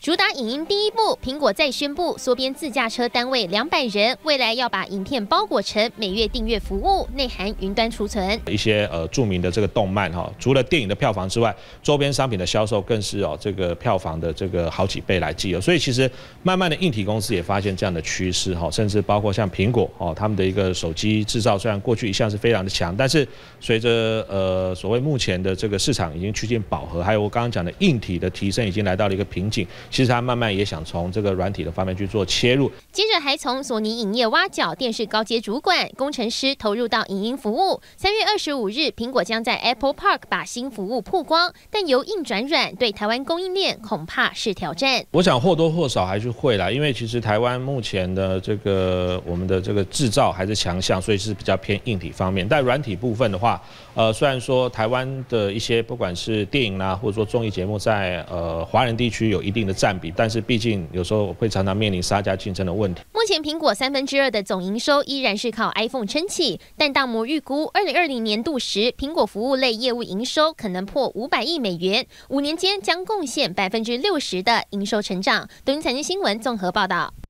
主打影音第一步，苹果再宣布缩编自驾车单位200人，未来要把影片包裹成每月订阅服务，内含云端储存。 一些著名的这个动漫除了电影的票房之外，周边商品的销售更是这个票房的这个好几倍来计。所以其实慢慢的硬体公司也发现这样的趋势甚至包括像苹果他们的一个手机制造，虽然过去一向是非常的强，但是随着所谓目前的这个市场已经趋近饱和，还有我刚刚讲的硬体的提升已经来到了一个瓶颈。其实他慢慢也想从这个软体的方面去做切入， 接着还从索尼影业挖角电视高阶主管、工程师投入到影音服务。3月25日，苹果将在 Apple Park 把新服务曝光，但由硬转软，对台湾供应链恐怕是挑战。 我想或多或少还是会啦，因为其实台湾目前的这个我们的这个制造还是强项，所以是比较偏硬体方面。但软体部分的话，虽然说台湾的一些不管是电影啦，或者说综艺节目在华人地区有一定的占比，但是毕竟有时候会常常面临杀价竞争的问题。 目前苹果2/3的总营收依然是靠 iPhone 撑起，但大摩预估2020年度时，苹果服务类业务营收可能破500亿美元，5年间将贡献60%的营收成长。东京财经新闻综合报道。